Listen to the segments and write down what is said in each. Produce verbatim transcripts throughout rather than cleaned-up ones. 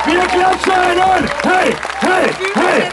Wir klatschen und hey, hey, hey!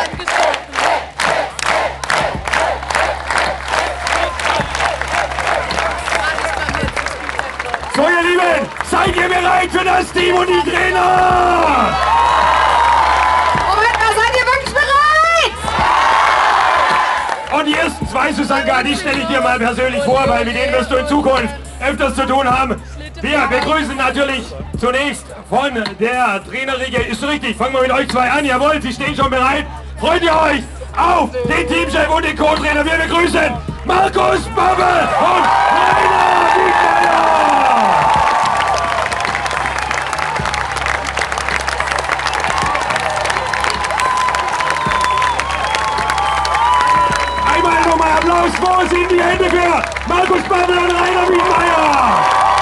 So, ihr Lieben, seid ihr bereit für das Team und die Trainer? Moment mal, seid ihr wirklich bereit? Und die ersten zwei, Susanka, die stelle ich dir mal persönlich vor, weil mit denen wirst du in Zukunft öfters zu tun haben. Wir begrüßen natürlich zunächst von der Trainerriege. Ist richtig, fangen wir mit euch zwei an. Jawohl, sie stehen schon bereit. Freut ihr euch auf den Teamchef und den Co-Trainer? Wir begrüßen Markus Babbel und Rainer Wiedmeier. Einmal nochmal Applaus, wo sind die Hände für Markus Babbel und Rainer Wiedmeier?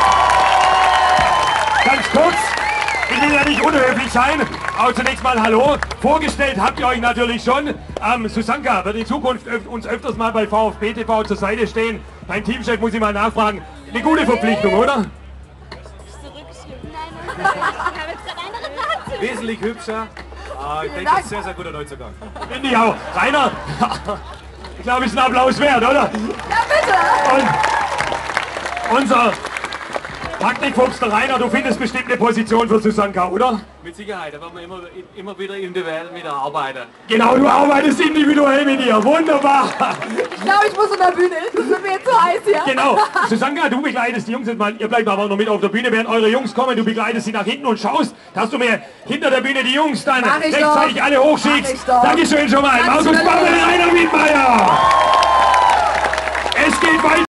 Ganz kurz, ich will ja nicht unhöflich sein, aber zunächst mal Hallo. Vorgestellt habt ihr euch natürlich schon. Ähm, Susanka wird in Zukunft öf uns öfters mal bei VfB T V zur Seite stehen. Dein Teamchef muss ich mal nachfragen. Eine gute Verpflichtung, oder? Wesentlich hübscher. Ah, ich denke, das ist sehr, sehr guter Neuzugang. Finde ich auch. Rainer, ich glaube, ist ein Applaus wert, oder? Ja, bitte! Und unser Taktikfuchs, der Rainer, du findest bestimmt eine Position für Susanka, oder? Mit Sicherheit, da werden wir immer, immer wieder individuell mit arbeiten. Genau, du arbeitest individuell mit ihr. Wunderbar. Ich glaube, ich muss in der Bühne. Das ist mir zu heiß hier. Genau. Susanka, du begleitest die Jungs jetzt mal. Ihr bleibt aber noch mit auf der Bühne, während eure Jungs kommen. Du begleitest sie nach hinten und schaust, dass du mir hinter der Bühne die Jungs dann Mach ich rechtzeitig doch. alle hochschickst. Mach ich doch. Dankeschön schon mal. Markus Dankeschön. Babbel, Rainer Wiedmeier. Es geht weiter.